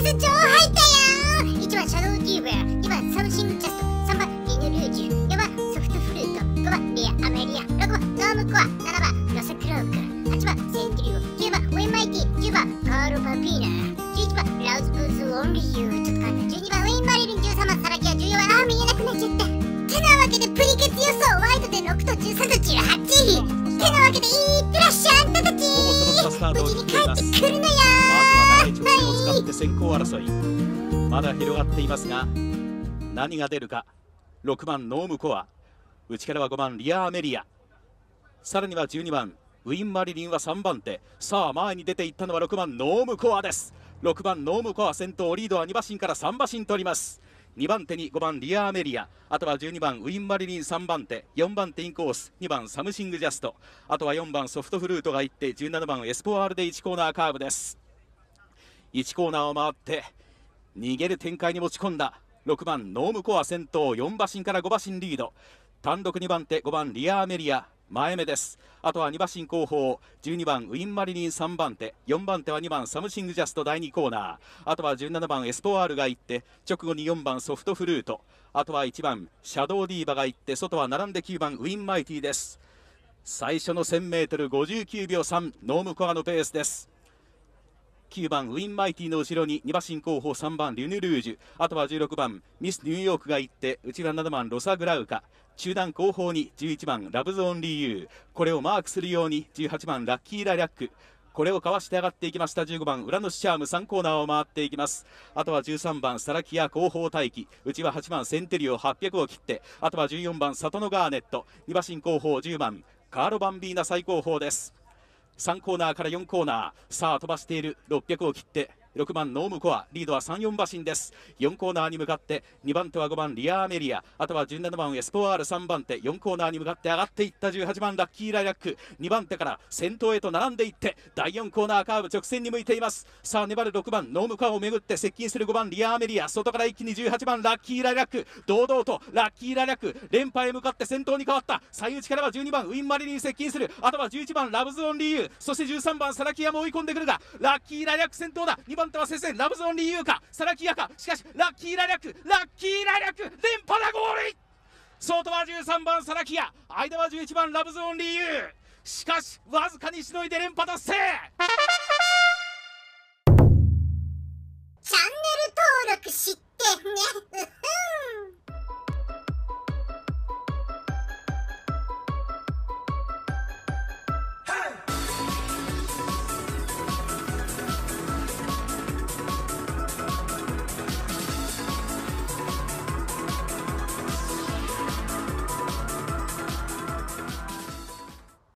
超入ったよ。1番シャドウディーバー、2番サムシングジャスト、3番リヌルージュ、4番ソフトフルート、5番リアアメリア、6番ノームコア、7番ロサクローク、8番セントリオ、9番ウェンマイティ、10番カーロパピーナ、11番ラウズブースオンリーユー、ちょっと簡単、12番ウィンマリリン、13番サラキア、14番見えなくなっちゃった。てなわけでプリケツ予想ワイドで6と13と18。てなわけでいってらっしゃいあんたたち。無事に帰ってくるのよ。 まずは長い直線を使って先行争い、まだ広がっていますが何が出るか。6番ノームコア、内からは5番リアアメリア、さらには12番ウィンマリリンは3番手。さあ前に出ていったのは6番ノームコアです。6番ノームコア先頭、リードは2馬身から3馬身取ります。2番手に5番リアアメリア、あとは12番ウィンマリリン3番手、4番手インコース、2番サムシングジャスト、あとは4番ソフトフルートが行って17番エスポワールで1コーナーカーブです。1コーナーを回って逃げる展開に持ち込んだ6番ノームコア先頭、4馬身から5馬身リード、単独2番手5番リアアメリア前目です。あとは2馬身後方、12番ウィンマリリン3番手、4番手は2番サムシングジャスト第2コーナー、あとは17番エスポワールが行って直後に4番ソフトフルート、あとは1番シャドウディーバが行って外は並んで9番ウィンマイティです。最初の 1000m59 秒3、ノームコアのペースです。9番ウィンマイティの後ろに2馬身後方3番リュヌルージュ、あとは16番ミスニューヨークが行って内側7番ロサグラウカ、中段後方に11番ラブズオンリーユー、これをマークするように18番ラッキーラリャック、これをかわして上がっていきました15番ウラノシチャーム、3コーナーを回っていきます。あとは13番サラキア後方待機、内は8番センテリオ800を切って、あとは14番サトノガーネット、2馬身後方10番カーロバンビーナ最後方です。3コーナーから4コーナー、さあ飛ばしている600を切って6番ノームコア、リードは3、4馬身です。4コーナーに向かって2番手は5番リアアメリア、あとは17番エスポワール3番手、4コーナーに向かって上がっていった18番ラッキーライラック、2番手から先頭へと並んでいって第4コーナーカーブ直線に向いています。さあ粘る6番ノームコアをめぐって接近する5番リアアメリア、外から一気に18番ラッキーライラック、堂々とラッキーライラック連覇へ向かって先頭に変わった。最内からは12番ウィンマリリン接近する、あとは11番ラブズオンリーユー、そして13番サラキアも追い込んでくるがラッキーライラック先頭だ。2番手は接戦ラブズオンリーユーかサラキアか、しかしラッキーライラック連覇だゴール。外は13番サラキア、間は11番ラブズオンリーユー、しかしわずかにしのいで連覇達成。